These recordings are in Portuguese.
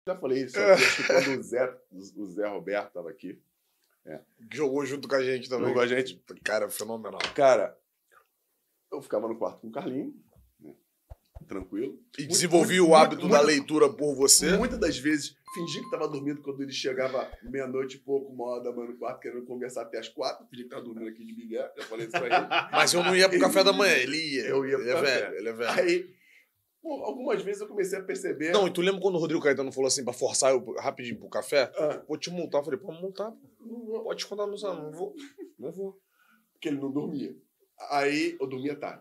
Já falei isso aqui, acho que quando o Zé Roberto tava aqui. Jogou junto com a gente também. Jogou com a gente. Cara, fenomenal. Cara, eu ficava no quarto com o Carlinho, né, tranquilo. E desenvolvi o hábito da leitura por você? Muitas das vezes, fingi que tava dormindo quando ele chegava meia-noite e pouco, 1h da manhã no quarto, querendo conversar até as 4. Fingi que tava dormindo aqui de Miguel, já falei isso pra ele. Mas eu não ia pro café da manhã, ele ia. Eu ia pro ele café. É velho, ele é velho. Aí, pô, algumas vezes eu comecei a perceber... Não, e tu lembra quando o Rodrigo Caetano falou assim, pra forçar eu rapidinho pro café? Ah. Vou te multar. Eu falei, pô, multar, pô. Não vou. Pode contar no salão. Não vou. Não vou. Porque ele não dormia. Aí, eu dormia tarde.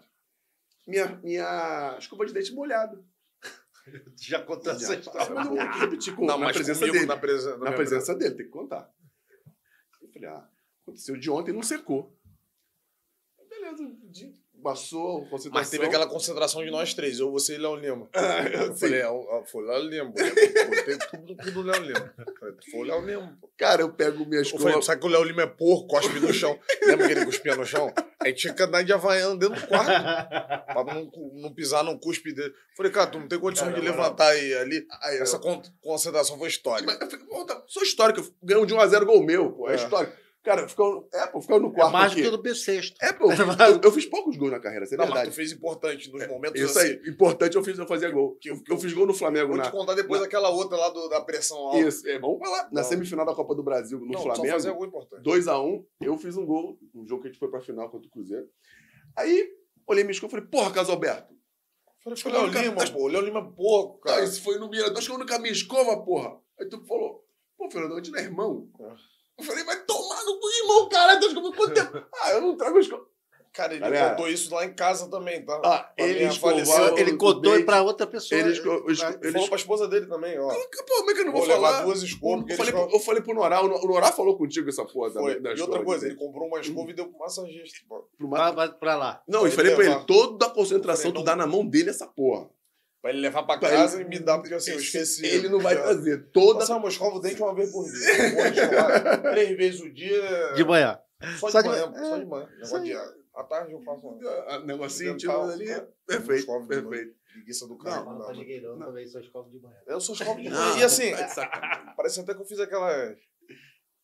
Minha escova de dente molhada. Já contou essa história. Mas eu vou repetir Não, na mas presença comigo, dele. na Na presença dele, tem que contar. Eu falei, aconteceu de ontem e não secou. Beleza, passou, concentração. Mas teve aquela concentração de nós três, eu, você e Léo Lima. Eu sim. falei, foi Léo Lima. Botei tudo no Léo Lima. Falei, foi o Léo Lima. Cara, eu pego minha Eu escova... falei, sabe que o Léo Lima é porco, cospe no chão. Lembra que ele cuspia no chão? Aí tinha que andar de havaiano dentro do quarto. Pra não pisar no cuspe dele. Falei, cara, tu não tem condições de levantar ali. Aí Essa concentração foi histórica. Mas eu falei, pô, sou histórico, eu ganhei um de 1x0 gol meu, pô, é histórico. Cara, ficando no quarto mais aqui. do que do bissexto. Pô, eu fiz poucos gols na carreira, isso é Não, verdade. mas tu fez importante nos momentos Isso assim. aí, importante eu fazia gol. Eu fiz gol no Flamengo Vou te contar depois aquela outra lá da pressão alta. Isso, vamos falar. Na semifinal da Copa do Brasil, no Flamengo, só fazer gol importante. 2x1, eu fiz um gol, um jogo que a gente foi pra final contra o Cruzeiro. Aí, olhei minha escola e falei, porra, Casalberto. Foi o Léo Lima, pô. O Léo Lima, porco, cara. Isso foi no Mirador, acho que eu nunca minha escova, porra. Aí tu falou, pô, Fernando, a gente não é irmão? Eu falei, vai tomar no cu, irmão, caralho, tu escovou quanto tempo? Eu não trago escova. Cara, ele contou isso lá em casa também, tá? Ele contou pra outra pessoa. Ele falou pra esposa dele também, ó. Pô, como é que eu não vou levar falar? 2 escovas. Eu falei pro Norá, o Norá falou contigo essa porra Foi. da E escova. outra coisa, ele comprou uma escova e deu pro massagista. Pra lá. Não, eu falei pra ele, toda a concentração tu dá na mão dele essa porra. Pra ele levar pra casa e me dar, porque assim, eu esqueci. Ele não vai fazer. Toda... Passar uma escova o dente uma vez por dia. 3 vezes o dia. De manhã. Só de manhã. Negócio de à tarde eu faço um negocinho, tiro ali. Perfeito. Preguiça do cara. Não ninguém não. Também sou escova de manhã. Eu sou escova de manhã. E assim, parece até que eu fiz aquela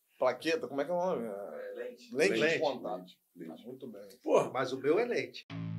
plaqueta, como é que é o nome? Lente de contato. Lente. Muito bem. Porra, mas o meu é leite.